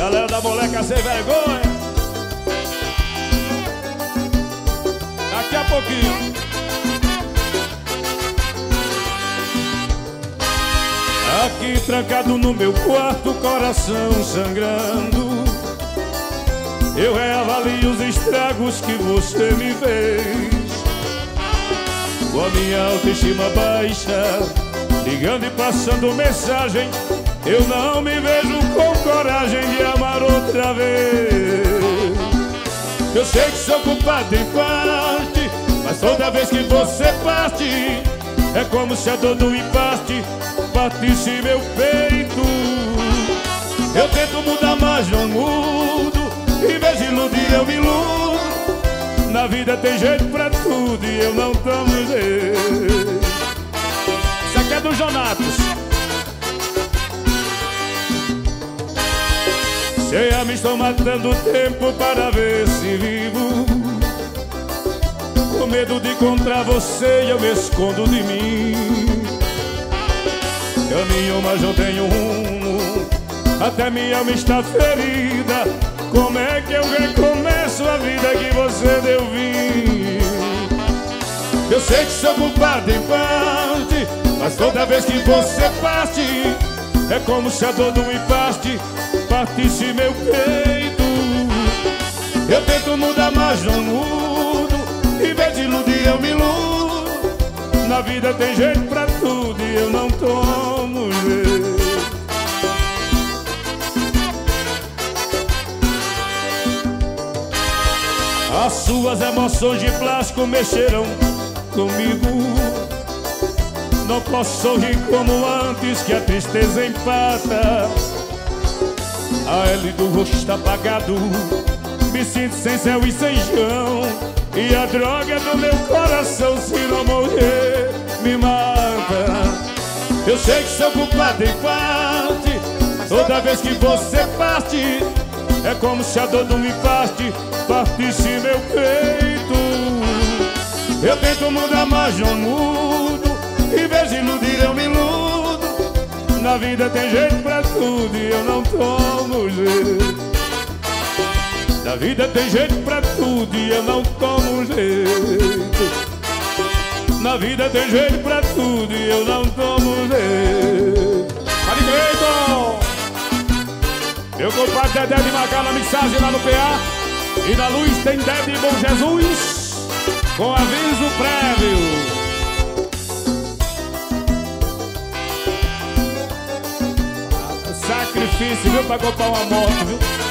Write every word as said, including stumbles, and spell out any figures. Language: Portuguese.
Galera da moleca sem vergonha. Daqui a pouquinho. Aqui trancado no meu quarto, coração sangrando, eu reavalio os estragos que você me fez. Com a minha autoestima baixa, ligando e passando mensagem, eu não me vejo com coragem de amar outra vez. Eu sei que sou culpado em parte, mas toda vez que você parte, é como se a dor do empate partisse meu peito. Eu tento mudar, mas não mudo. Em vez de iludir, eu me iludo. Na vida tem jeito pra tudo e eu não tomo jeito. Isso aqui é do Jonatas. Sem a mim estou matando tempo para ver se vivo. Com medo de encontrar você eu me escondo de mim. Caminho, mas não tenho rumo. Até minha alma está ferida. Como é que eu recomeço a vida que você deu fim? Eu sei que sou culpado em parte, mas toda vez que você parte, é como se a dor do empate partisse meu peito. Eu tento mudar, mas não mudo. Em vez de iludir, eu me iludo. Na vida tem jeito pra tudo e eu não tomo jeito. As suas emoções de plástico mexeram comigo. Não posso sorrir como antes, que a tristeza empata. A L do rosto está apagado, me sinto sem céu e sem chão. E a droga do meu coração, se não morrer, me mata. Eu sei que sou culpado em parte, toda vez que você parte, é como se a dor do empate partisse meu peito. Eu tento mudar, mas não mudo. Em vez de iludir, eu me iludo. Na vida tem jeito pra tudo e eu não tomo jeito. Na vida tem jeito pra tudo e eu não tomo jeito. Na vida tem jeito pra tudo e eu não tomo jeito. Vale direito! Meu compadre Dedé de Macau na mixagem lá no P A. E na luz tem Dedé de Bom Jesus, com aviso prévio. Sacrifício, viu, pra comprar uma moto, viu?